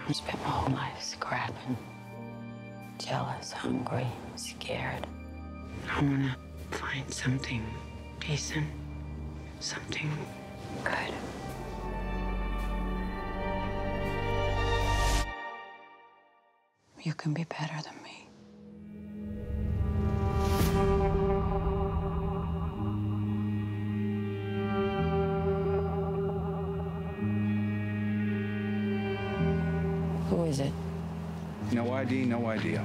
I spent my whole life scrapping. Jealous, hungry, scared. I want to find something decent, something good. You can be better than me. Who is it? No ID, no idea.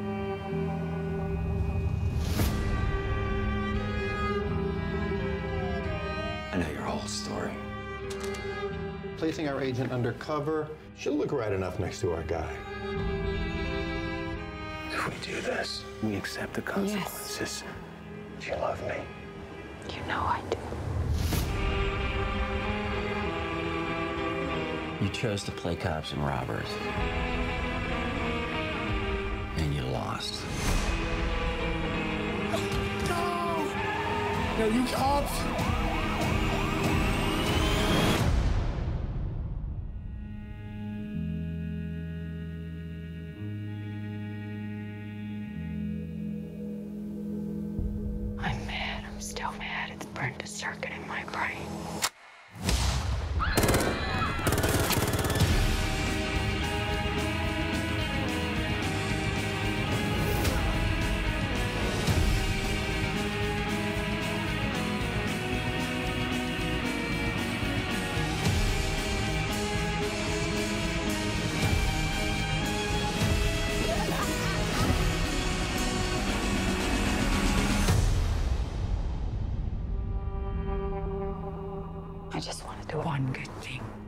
I know your whole story. Placing our agent undercover, she'll look right enough next to our guy. If we do this, we accept the consequences. Do you love me? You know I do. You chose to play cops and robbers. And you lost. No! No, you cops! I'm mad. I'm still mad. It's burned a circuit in my brain. I just want to do one good thing.